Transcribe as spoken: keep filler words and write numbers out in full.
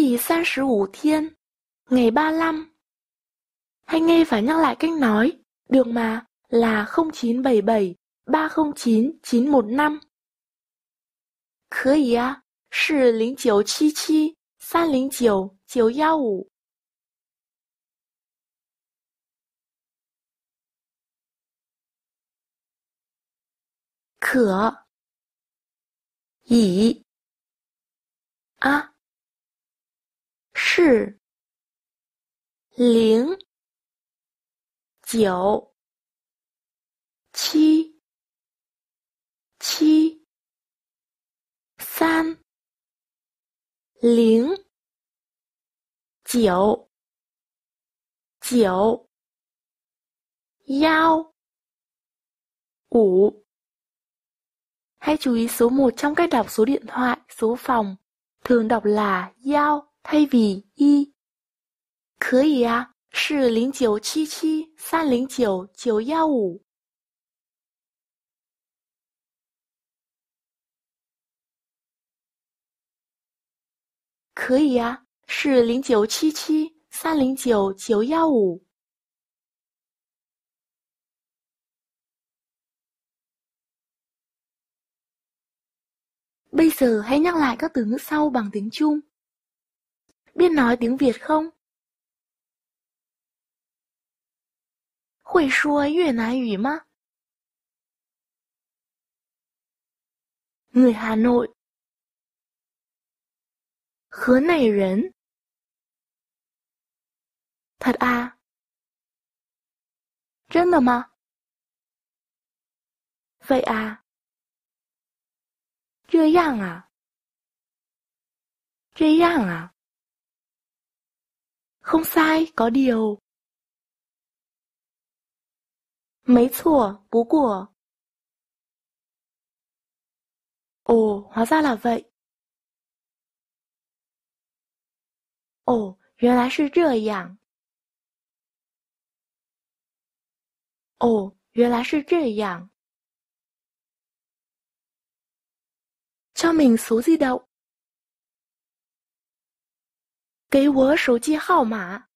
第三十五天, ngày ba mươi lăm. Hay nghe phải nhắc lại cách nói, được mà, là không chín bảy bảy ba không chín chín một năm. 可以啊，是零九七七三零九九一五。可以啊，是零九七七三零九九幺五. Hãy chú ý số một trong cách đọc số điện thoại, số phòng, thường đọc là Yao thay vì Y. 可以啊，是零九七七三零九九一五。可以啊，是零九七七三零九九一五。Bây giờ hãy nhắc lại các từ ngữ sau bằng tiếng Trung. Biết nói tiếng Việt không? 会说越南语吗? Người Hà Nội. 河内人. Thật à? 真的吗? Vậy à? 这样啊，这样啊。Không sai, có điều. 没错，不过。Ồ, hóa ra là vậy. Ồ, 原来是这样。Ồ, 原来是这样。cho mình số di động. 给我手机号码.